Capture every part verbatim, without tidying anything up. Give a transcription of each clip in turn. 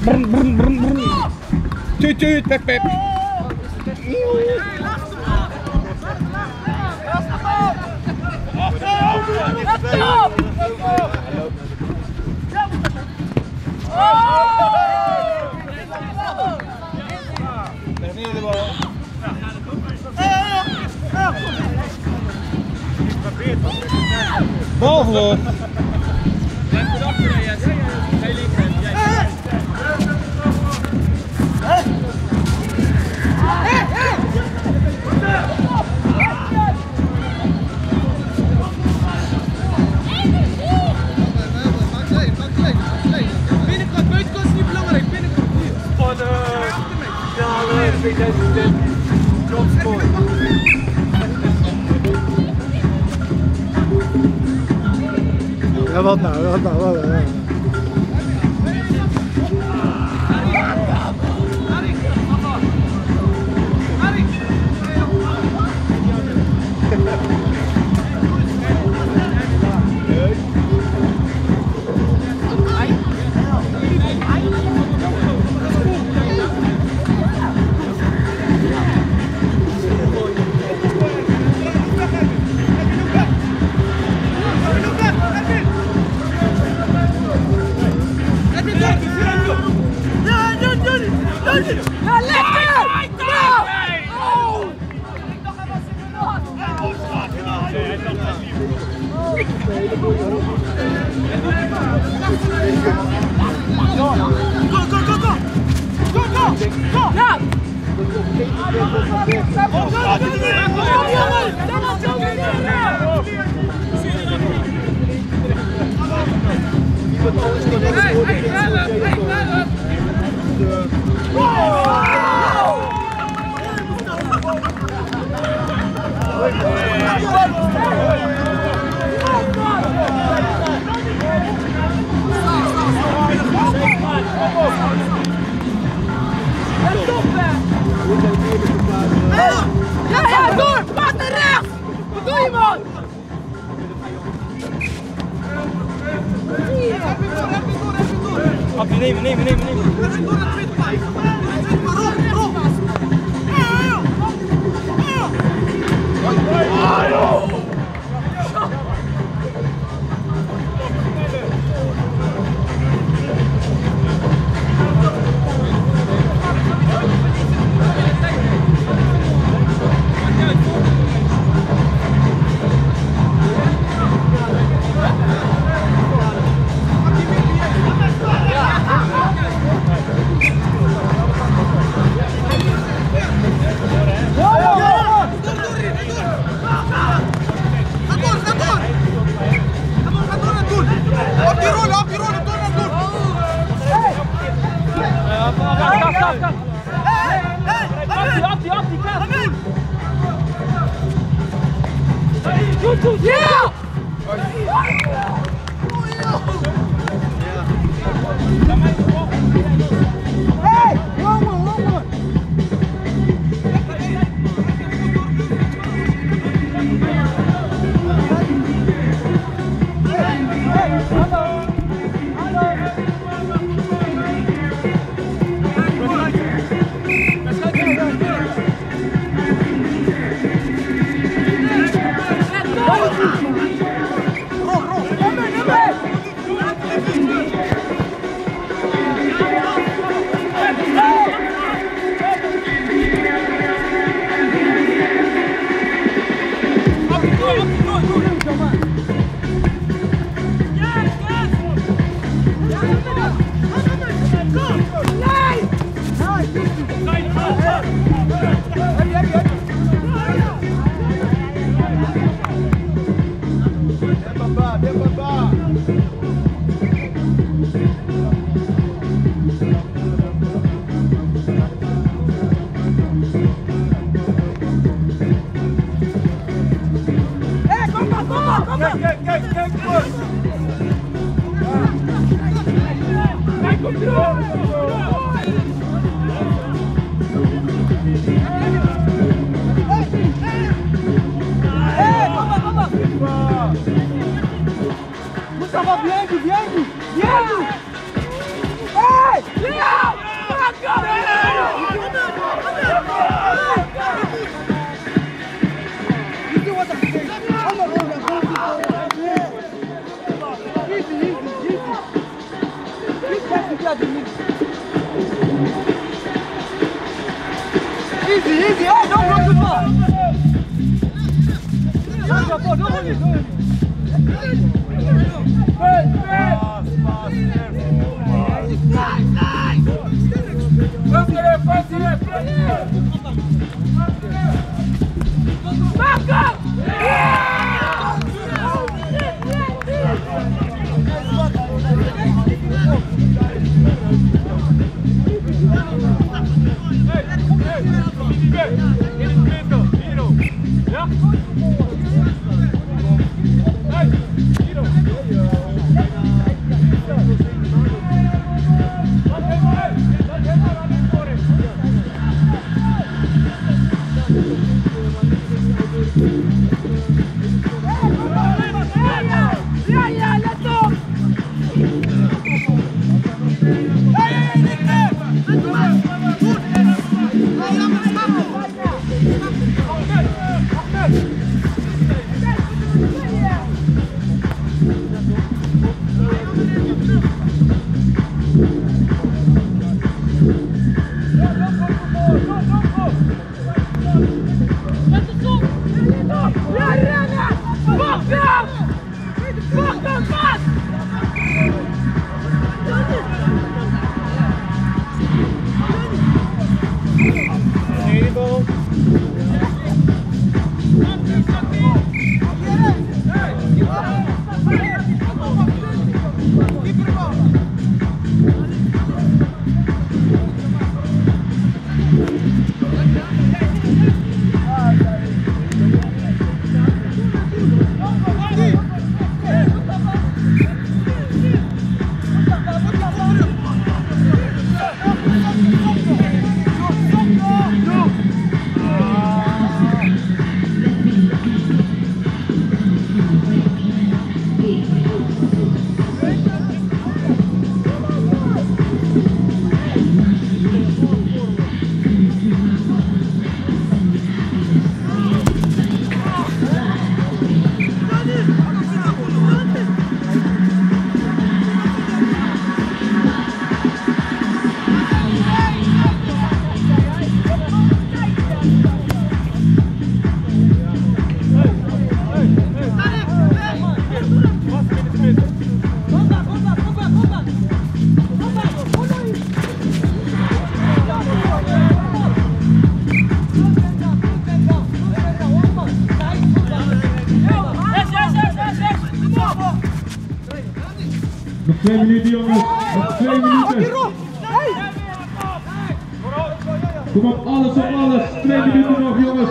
Brrn, brrn, brrn, brrn. Tuut, tuut, pep, pep. Bal verloren. Blijf goed achter je, Jess. Jij links hebt, jij. Binnenkant, buitenkant is niet belangrijk. Binnenkant hier. Oh nee. Ja, nee, dat vind ik net niet. Dropsport. Ja, wat nou, wat nou, wat nou. Ja, ja, door! Pas naar rechts! Wat doe je, man? Appie, nemen, nemen, nemen, nemen. Even door naar tweede paai. Rol, rol. Ja! Hey, jongen, jongen! Kijk, kijk, kijk, kijk, voor. Kijk, kom terug. Hey, vamos, vamos. Mustafa, bien, bien, bien. Hey! Leo! Fuck up! You do what the I'm not going to easy, easy, easy. Keep that together, easy, easy. Hey, don't run too far. Don't jump on, don't hold it, don't hold it. Hey, hey! Back up! Nog twee minuten jongens, nog twee minuten. Kom op, alles op alles, twee minuten nog jongens.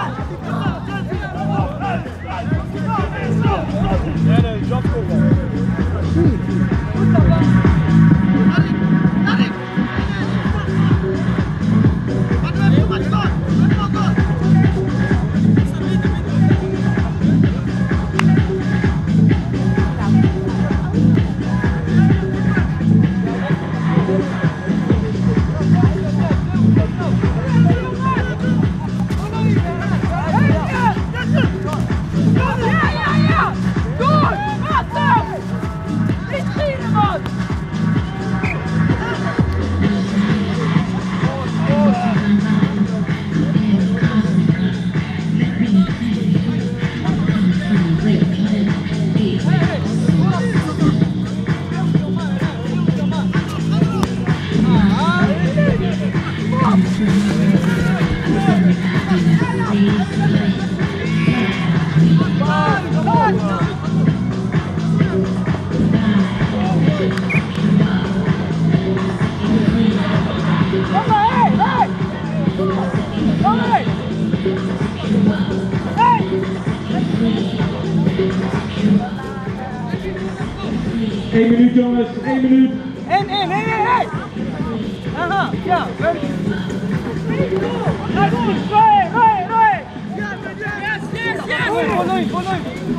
één minuut jongens, één minuut. En, en, hé, hé, hé! Aha, ja, ready. Roei, roei, roei! Yes, yes, yes! Go, go, go, go.